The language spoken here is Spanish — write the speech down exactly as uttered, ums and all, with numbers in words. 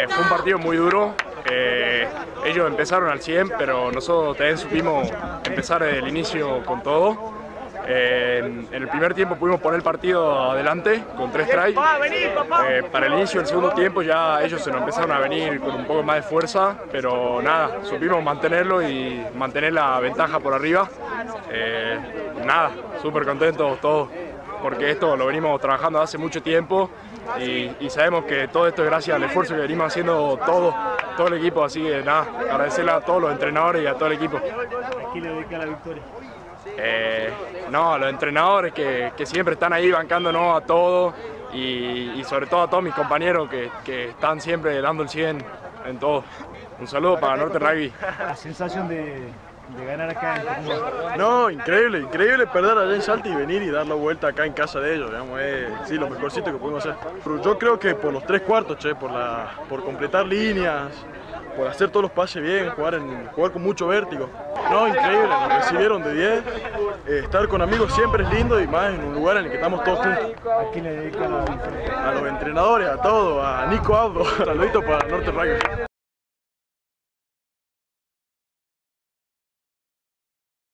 Fue un partido muy duro. Eh, ellos empezaron al cien, pero nosotros también supimos empezar desde el inicio con todo. Eh, en, en el primer tiempo pudimos poner el partido adelante con tres tries. Eh, para el inicio del segundo tiempo ya ellos se nos empezaron a venir con un poco más de fuerza, pero nada, supimos mantenerlo y mantener la ventaja por arriba. Eh, nada, súper contentos todos, porque esto lo venimos trabajando hace mucho tiempo y, y sabemos que todo esto es gracias al esfuerzo que venimos haciendo todo, todo el equipo, así que nada, agradecerle a todos los entrenadores y a todo el equipo. ¿A quién le dedica la victoria? Eh, no, a los entrenadores que, que siempre están ahí bancándonos a todos y, y sobre todo a todos mis compañeros que, que están siempre dando el cien en todo. Un saludo para Norte Rugby. La sensación de, de ganar acá en Tucumán. No, increíble, increíble perder allá en Salta y venir y dar la vuelta acá en casa de ellos, digamos, es sí, lo mejorcito que pudimos hacer. Pero yo creo que por los tres cuartos, che, por, la, por completar líneas, por hacer todos los pases bien, jugar, en, jugar con mucho vértigo. No, increíble, nos recibieron de diez. Eh, estar con amigos siempre es lindo y más en un lugar en el que estamos todos juntos. ¿A quién le dedica la victoria? A los entrenadores, a todos, a Nico Abdo. Saludito para Norte Rugby.